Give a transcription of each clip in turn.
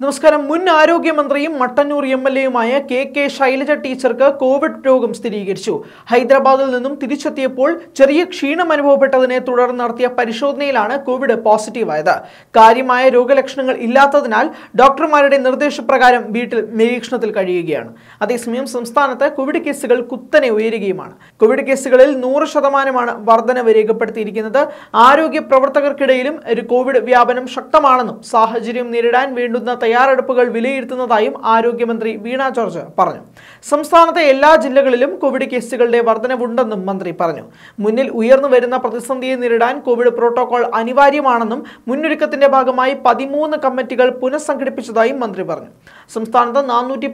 നമസ്കാരം. മുൻ ആരോഗ്യമന്ത്രിയും മട്ടന്നൂർ എംഎൽഎയുമായ കെ ശൈലജ ടീച്ചർക്ക് കോവിഡ് രോഗം സ്ഥിരീകരിച്ചു. ഹൈദരാബാദിൽ നിന്നും തിരിച്ചെത്തിയപ്പോൾ ചെറിയ ക്ഷീണം അനുഭവപ്പെട്ടതിനെ തുടർന്ന് നടത്തിയ പരിശോധനയിലാണ് കോവിഡ് പോസിറ്റീവായത്. കാര്യമായ രോഗലക്ഷണങ്ങൾ ഇല്ലാത്തതിനാൽ ഡോക്ടർമാരുടെ നിർദ്ദേശപ്രകാരം വീട്ടിൽ നിരീക്ഷണത്തിൽ കഴിയുകയാണ്. അതേസമയം സംസ്ഥാനത്ത് കോവിഡ് കേസുകൾ കുത്തനെ ഉയരുകയുമാണ്. കോവിഡ് കേസുകളിൽ 100% വർധനവ് രേഖപ്പെടുത്തിയിരിക്കുന്നത്. ആരോഗ്യ പ്രവർത്തകർക്കിടയിലും കോവിഡ് വ്യാപനം ശക്തമാണെന്നും സാഹചര്യം നേരിടാൻ വേണ്ടുന്ന തയ്യാറെടുപ്പുകൾ വിലയിരുത്തുന്നതായും ആരോഗ്യമന്ത്രി വീണ ജോർജ് പറഞ്ഞു. സംസ്ഥാനത്തെ എല്ലാ ജില്ലകളിലും കോവിഡ് കേസുകളുടെ വർധനവുണ്ടെന്നും മന്ത്രി പറഞ്ഞു. മുന്നിൽ ഉയർന്നു വരുന്ന പ്രതിസന്ധിയെ നേരിടാൻ കോവിഡ് പ്രോട്ടോകോൾ അനിവാര്യമാണെന്നും മുന്നൊരുക്കത്തിന്റെ ഭാഗമായി 13 കമ്മിറ്റികൾ പുനഃസംഘടിപ്പിച്ചതായും മന്ത്രി പറഞ്ഞു. സംസ്ഥാനത്ത്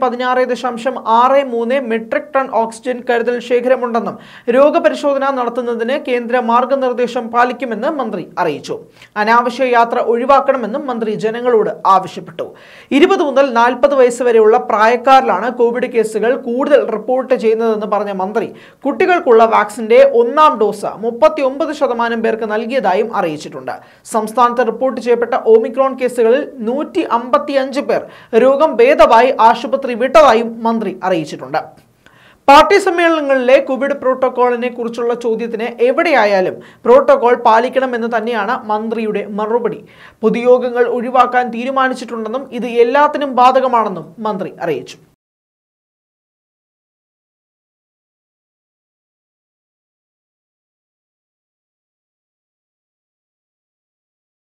416.63 മെട്രിക് ടൺ ഓക്സിജൻ കരുതൽ ശേഖരമുണ്ടെന്നും രോഗപരിശോധന നടത്തുന്നതിന് കേന്ദ്ര മാർഗനിർദ്ദേശം പാലിക്കുമെന്ന് മന്ത്രി അറിയിച്ചു. അനാവശ്യ യാത്ര ഒഴിവാക്കണമെന്നും മന്ത്രി ജനങ്ങളോട് ആവശ്യപ്പെട്ടു. 20 മുതൽ 40 വയസ്സ് വരെയുള്ള പ്രായക്കാരിലാണ് കോവിഡ് കേസുകൾ കൂടുതൽ റിപ്പോർട്ട് ചെയ്യുന്നതെന്ന് പറഞ്ഞ മന്ത്രി കുട്ടികൾക്കുള്ള വാക്സിന്റെ 1ാം ഡോസ് 39% പേർക്ക് നൽകിയതായും അറിയിച്ചിട്ടുണ്ട്. സംസ്ഥാനത്ത് റിപ്പോർട്ട് ചെയ്യപ്പെട്ട ഒമിക്രോൺ കേസുകളിൽ 155 പേർ രോഗം ഭേദമായി ആശുപത്രി വിട്ടതായും മന്ത്രി അറിയിച്ചിട്ടുണ്ട്. പാർട്ടി സമ്മേളനങ്ങളിലെ കോവിഡ് പ്രോട്ടോകോളിനെ കുറിച്ചുള്ള ചോദ്യത്തിന് എവിടെയായാലും പ്രോട്ടോകോൾ പാലിക്കണമെന്ന് തന്നെയാണ് മന്ത്രിയുടെ മറുപടി. പൊതുയോഗങ്ങൾ ഒഴിവാക്കാൻ തീരുമാനിച്ചിട്ടുണ്ടെന്നും ഇത് എല്ലാത്തിനും ബാധകമാണെന്നും മന്ത്രി അറിയിച്ചു.